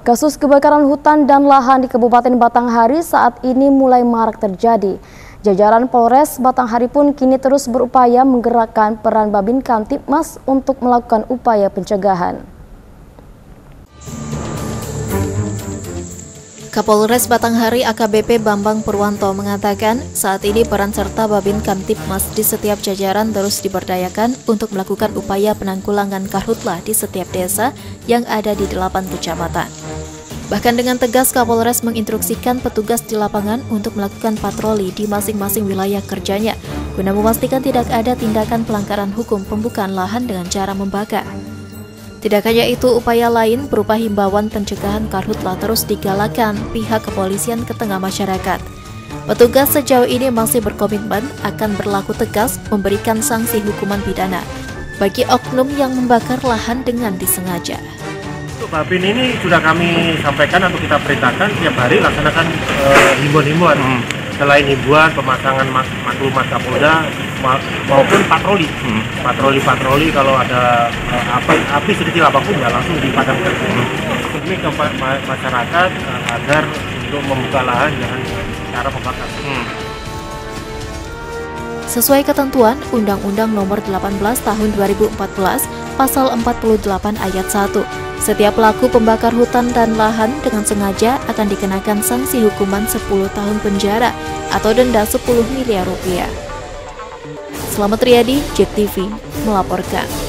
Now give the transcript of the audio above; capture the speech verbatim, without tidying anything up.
Kasus kebakaran hutan dan lahan di Kabupaten Batanghari saat ini mulai marak terjadi. Jajaran Polres Batanghari pun kini terus berupaya menggerakkan peran Babin Kamtibmas untuk melakukan upaya pencegahan. Kapolres Batanghari A K B P Bambang Purwanto mengatakan saat ini peran serta Babin Kamtibmas di setiap jajaran terus diberdayakan untuk melakukan upaya penanggulangan karhutlah di setiap desa yang ada di delapan kecamatan. Bahkan dengan tegas Kapolres menginstruksikan petugas di lapangan untuk melakukan patroli di masing-masing wilayah kerjanya guna memastikan tidak ada tindakan pelanggaran hukum pembukaan lahan dengan cara membakar. Tidak hanya itu, upaya lain berupa himbauan pencegahan karhutlah terus digalakan pihak kepolisian ke tengah masyarakat. Petugas sejauh ini masih berkomitmen akan berlaku tegas memberikan sanksi hukuman pidana bagi oknum yang membakar lahan dengan disengaja. Untuk Babin ini sudah kami sampaikan atau kita perintahkan tiap hari laksanakan uh, himbauan-himbauan. Hmm. Selain himbauan, pemasangan maklumat Kapolda maupun patroli, hmm. patroli-patroli kalau ada uh, api, api sekecil apapun ya langsung dipadamkan. Hmm. Ini ke masyarakat uh, agar untuk membuka lahan dengan cara membakar. Hmm. Sesuai ketentuan Undang-Undang Nomor delapan belas Tahun dua ribu empat belas, Pasal empat puluh delapan Ayat satu, setiap pelaku pembakar hutan dan lahan dengan sengaja akan dikenakan sanksi hukuman sepuluh tahun penjara atau denda sepuluh miliar rupiah. Selamat Riyadi, Jet T V melaporkan.